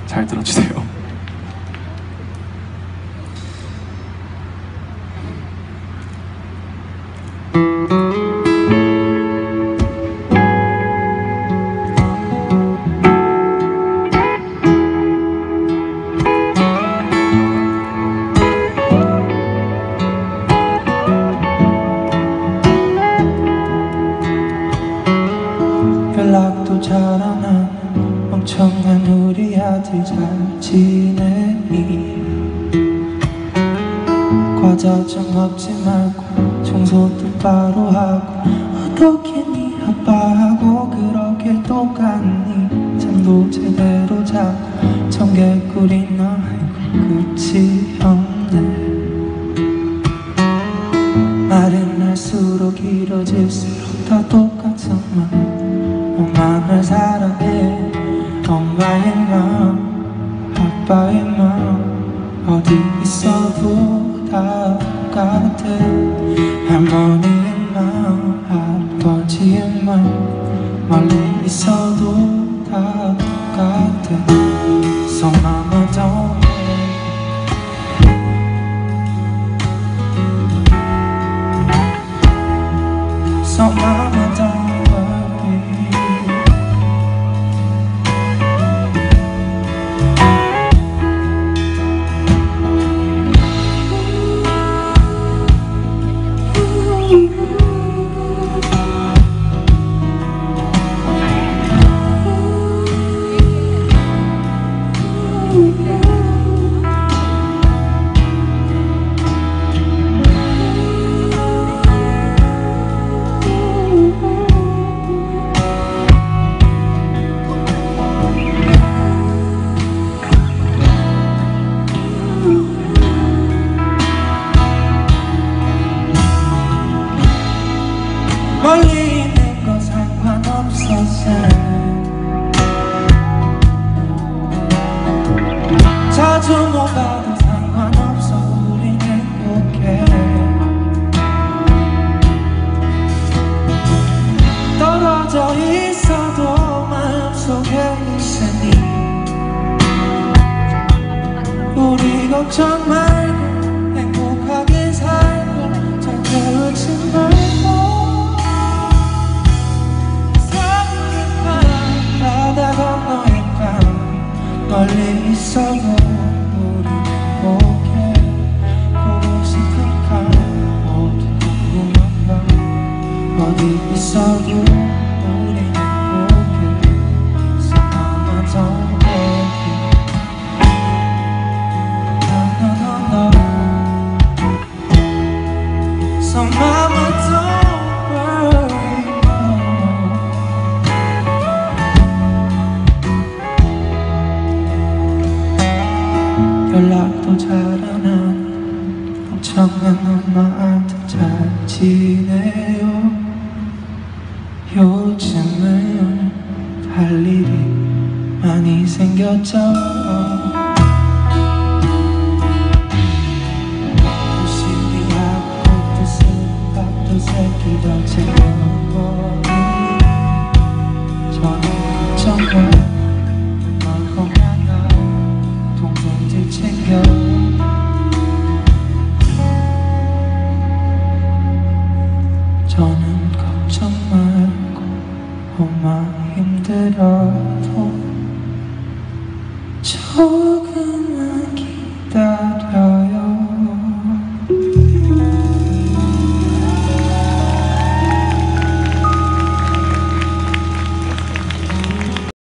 잘 들어주세요. 연락도 잘 안 하는 멍청한 우리 아들 잘 지내니? 과자 좀 먹지 말고 청소 똑바로 하고 어떻게 네 아빠하고 그렇게 똑같니? 잠도 제대로 자고 청개구리나 아이고 끝이 없네. 말은 할수록 길어질수록 다 똑같은 말. 엄마를 사랑해. 엄마의 마음 아빠의 마음 어디 있어도 다 똑같아. 할머니의 마음 아버지의 마음 멀리 있어도 다 똑같아. So mama don't worry. So mama don't 멀리 있는 거 상관없었어. 자주 못 봐도 상관없어. 우린 행복해. 떨어져 있어도 마음속에 있으니 우리 걱정 말고 행복하게 살고 절대 울지 말고 멀리 있어도 우리 행복해. 보고 싶은 밤 모두 궁금한 밤 어디 있어도 우리 행복해. So mama don't worry. No, no, no, no. So mama don't worry. 연락도 잘 안 하는 멍청한 엄마한테 잘 지내요. 요즘은 할 일이 많이 생겼죠. 열심히 하고 밥도 쓰고 밥도 새끼도 챙겨먹니? 저는 걱정을 챙겨. 저는 걱정 말고 엄마 힘들어도 조금